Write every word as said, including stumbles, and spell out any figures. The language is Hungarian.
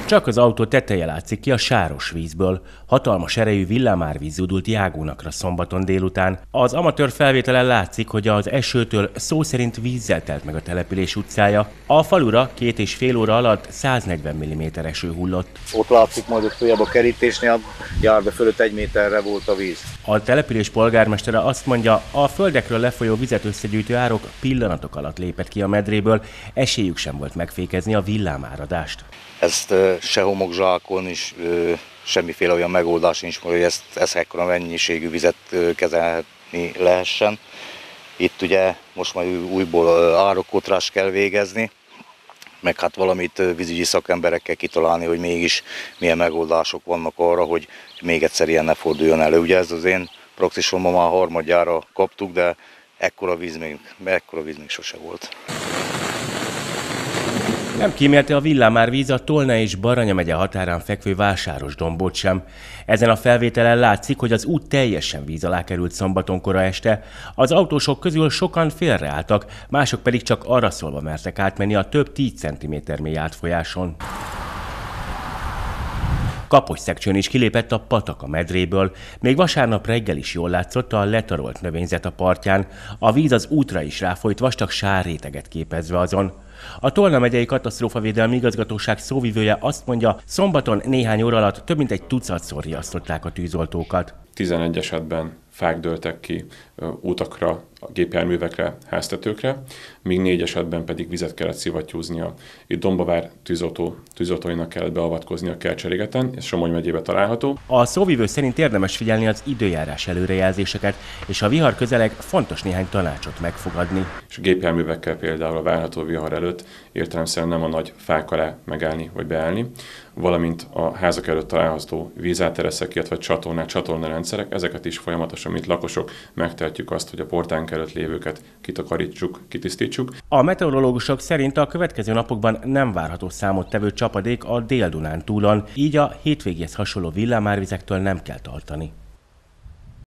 Csak az autó teteje látszik ki a sáros vízből. Hatalmas erejű villámárvíz zúdult Jágónakra szombaton délután. Az amatőr felvételen látszik, hogy az esőtől szó szerint vízzel telt meg a település utcája. A falura két és fél óra alatt száznegyven milliméter eső hullott. Ott látszik majd ott följebb a kerítésnél, járda fölött egy méterre volt a víz. A település polgármestere azt mondja, a földekről lefolyó vizet összegyűjtő árok pillanatok alatt lépett ki a medréből, esélyük sem volt megfékezni a villámáradást. Ezt se homokzsákon is, semmiféle olyan megoldás nincs, hogy ezt, ezt ekkora mennyiségű vizet kezelni lehessen. Itt ugye most majd újból árokotrást kell végezni, meg hát valamit vízügyi szakemberekkel kitalálni, hogy mégis milyen megoldások vannak arra, hogy még egyszer ilyen ne forduljon elő. Ugye ez az én praxisomban már harmadjára kaptuk, de ekkora víz még, ekkora víz még sose volt. Nem kímélte a villámárvíz a Tolna és Baranya megye határán fekvő Vásárosdombot sem. Ezen a felvételen látszik, hogy az út teljesen víz alá került szombaton kora este. Az autósok közül sokan félreálltak, mások pedig csak arra szólva mertek átmenni a több tíz centiméter mély átfolyáson. Kaposszegcsőn is kilépett a patak a medréből. Még vasárnap reggel is jól látszott a letarolt növényzet a partján. A víz az útra is ráfolyt, vastag sárréteget képezve azon. A Tolna megyei katasztrófavédelmi igazgatóság szóvivője azt mondja, szombaton néhány óra alatt több mint egy tucatszor riasztották a tűzoltókat. tizenegy esetben fák dőltek ki utakra, gépjárművekre, háztetőkre, míg négy esetben pedig vizet kellett szivattyúznia. Itt Dombavár tűzoltó, tűzoltóinak kellett beavatkozni a Kercserigeten, ez Somogy megyében található. A szóvivő szerint érdemes figyelni az időjárás előrejelzéseket, és a vihar közeleg fontos néhány tanácsot megfogadni. És a gépjárművekkel például a várható vihar előtt értelemszerűen nem a nagy fák alá megállni vagy beállni, valamint a házak előtt található vízátereszek, illetve csatornák, csatornarendszerek, ezeket is folyamatosan, mint lakosok, megtehetjük azt, hogy a portánk előtt lévőket kitakarítsuk, kitisztítsuk. A meteorológusok szerint a következő napokban nem várható számottevő csapadék a Dél-Dunán túlon, így a hétvégéhez hasonló villámárvizektől nem kell tartani.